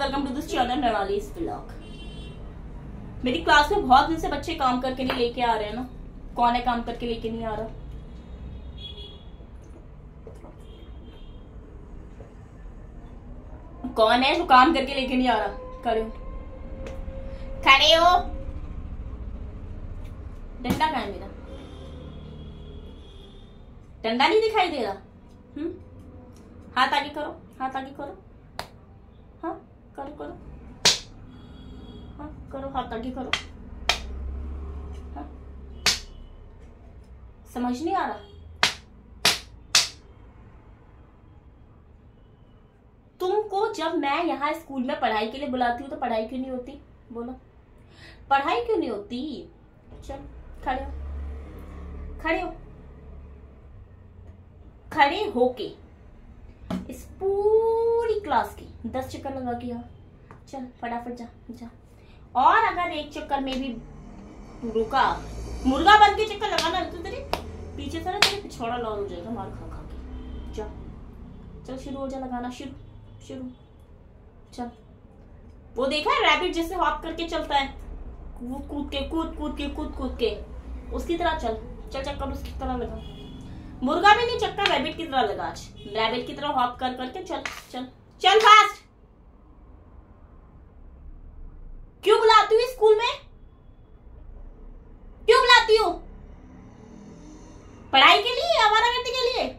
Welcome to this channel नरालीज vlog. मेरी class में बहुत दिन से बच्चे काम करके नहीं लेके आ रहे हैं ना। कौन है काम करके लेके नहीं आ रहा? कौन है जो काम करके लेके नहीं आ रहा? खड़े हो, खड़े हो। डंडा कहाँ है मेरा? डंडा नहीं दिखाई दे रहा? हाथ आगे करो, हाथ आगे करो। हाँ करो करो, हाँ करो, हाथ आगे करो। हाँ समझ नहीं आ रहा? तुमको जब मैं यहाँ स्कूल में पढ़ाई के लिए बुलाती हूँ तो पढ़ाई क्यों नहीं होती? बोलो, पढ़ाई क्यों नहीं होती? चल खड़े हो, खड़े हो, खड़े होके इस पूरी क्लास की 10 चक्कर लगा के आ। चल फटाफट जा जा। और अगर एक चक्कर में भी रुका, मुर्गा बन के चक्कर लगाना तो तेरे पीछे से ना तेरे पिछौड़ा लॉल हो जाएगा मार खा खा के। जा चल, शुरू हो जा लगाना, शुरू शुरू। चल, वो देखा है रैबिट जैसे हॉप करके चलता है, कूद कूद के कूद कूद के कूद कूद के, उसकी तरह चल। चल चक्कर उसकी तरह लगा। मुर्गा भी नहीं, चक्कर रैबिट की तरह लगा। आज रैबिट की तरह हॉप कर करके चल चल चल फास्ट। क्यों बुलाती हूँ स्कूल में? क्यों बुलाती हूँ? पढ़ाई के लिए, आवारागर्दी के लिए?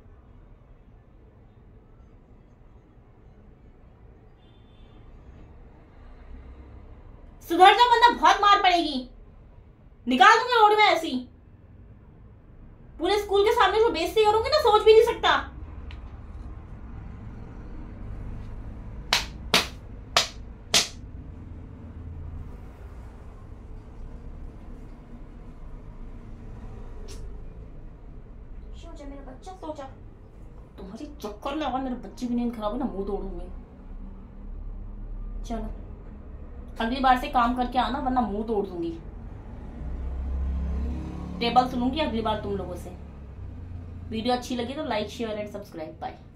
सुधर जा वरना बहुत मार पड़ेगी, निकाल दूंगा रोड में ऐसी। पूरे स्कूल के सामने जो बेइज्जती करूंगी ना, सोच भी नहीं सकता। सोचा मेरा बच्चा, सोचा तुम्हारी चक्कर में अगर मेरे बच्चे की नींद खराब है ना, मुंह तोड़ूंगी। चलो अगली बार से काम करके आना वरना मुंह तोड़ दूंगी। टेबल सुनूंगी अगली बार तुम लोगों से। वीडियो अच्छी लगी तो like share and subscribe. Bye.